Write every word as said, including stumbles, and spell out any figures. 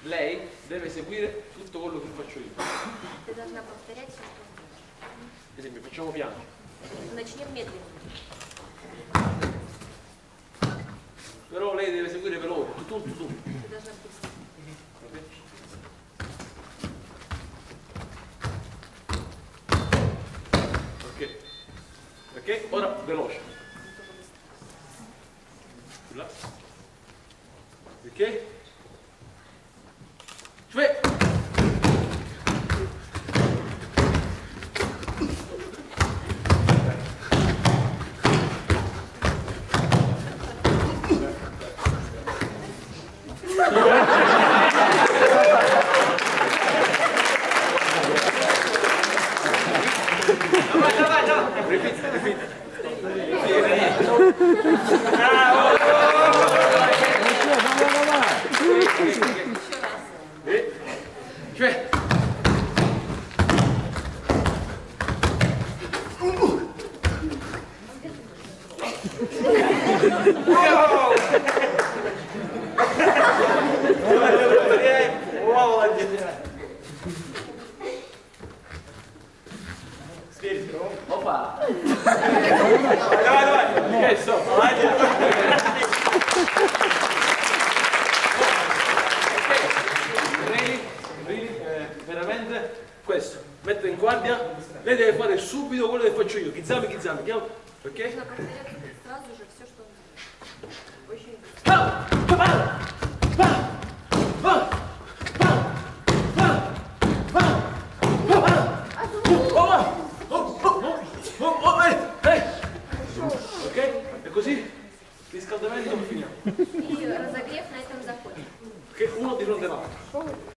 lei deve seguire tutto quello che faccio io. Ты должна повторять все, что он делает. Ad esempio, facciamo piano. Начнем медленно. Però lei deve seguire veloce, tutto, tutto, tutto. Ты должна быстро. Ok? Ok? Ora veloce. Là. Ok? Cioè. Давай, давай, давай. Репит, репит. Браво! Cioè. Opa! Давай, давай! Che so? Veramente questo, metto in guardia, lei deve fare subito quello che faccio io, Kizami, Kizami, chiamo, ok? Нужно повторять сразу же все, что он делает. Очень быстро. Ok? E così riscaldamento finiamo. И разогрев на этом законе. Ok? Uno di fronte all'altro.